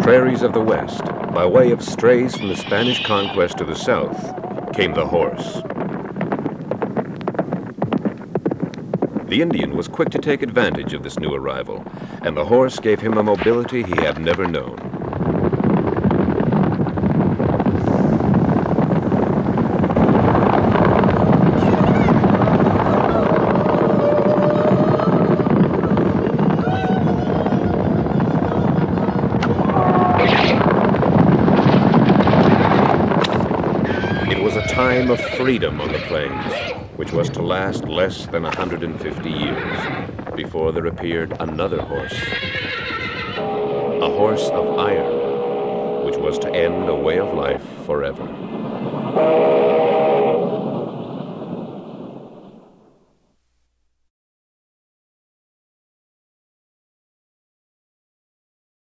prairies of the West, by way of strays from the Spanish conquest to the south, came the horse. The Indian was quick to take advantage of this new arrival, and the horse gave him a mobility he had never known. Time of freedom on the plains, which was to last less than 150 years, before there appeared another horse. A horse of iron, which was to end a way of life forever.